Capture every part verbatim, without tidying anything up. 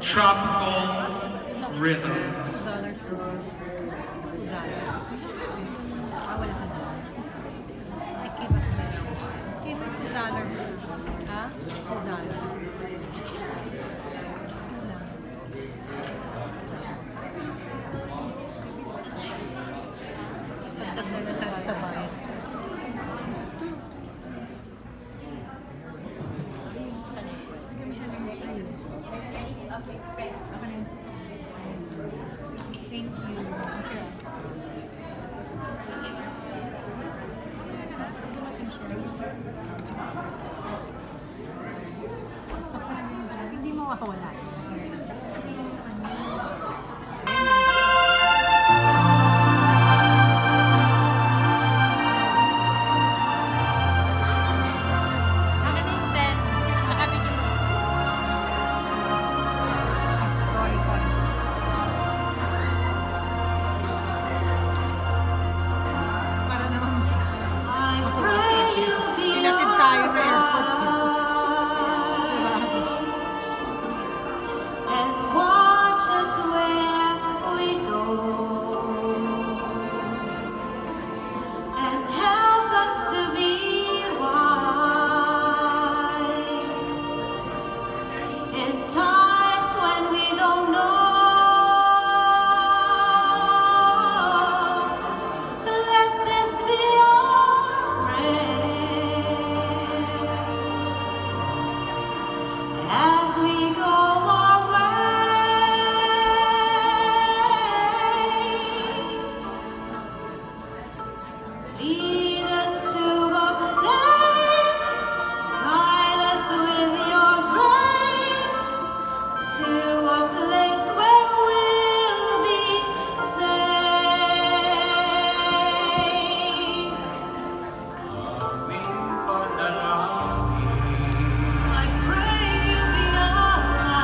tropical rhythm. Thank you. Hindi mawawala. Sabihin sa kanya. Akin na yung ten. Tsaka bigyan mo isa. Sorry, sorry. Para naman matuwag. Inatid tayo sa airport. And watch us where we go, and help us to be wise in times when we don't know. Let this be our prayer as we go our way. Lead us to a place, guide us with your grace, to a place where we'll be safe. I pray you be alive.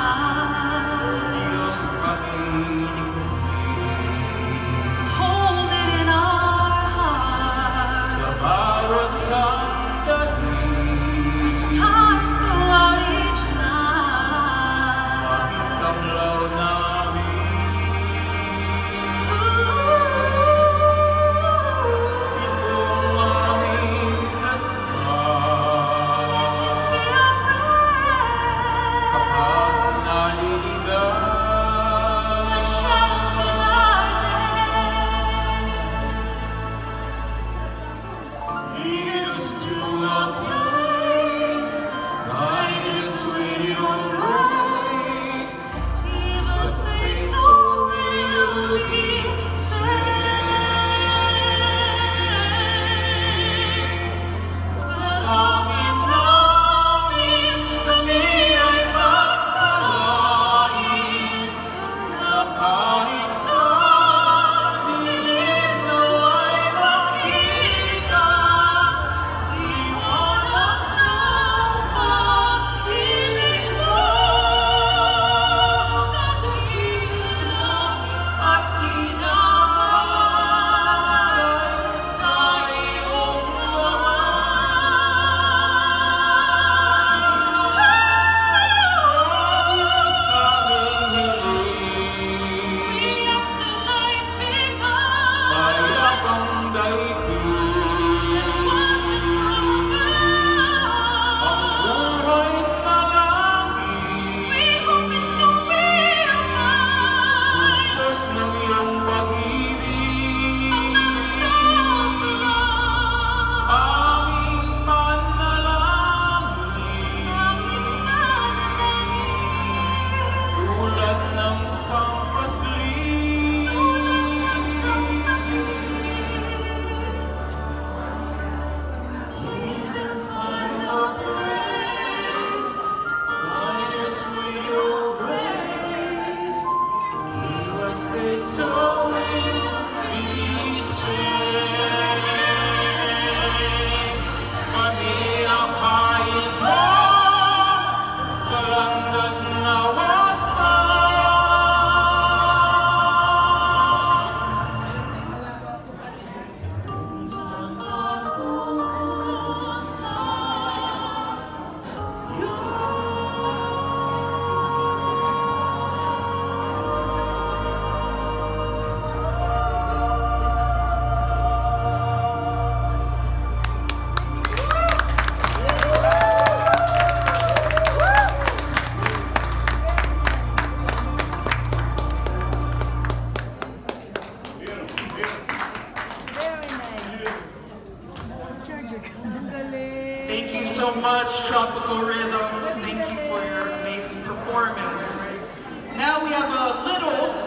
Ang galing. Thank you so much, Tropical Rhythms. Thank you for your amazing performance. Now we have a little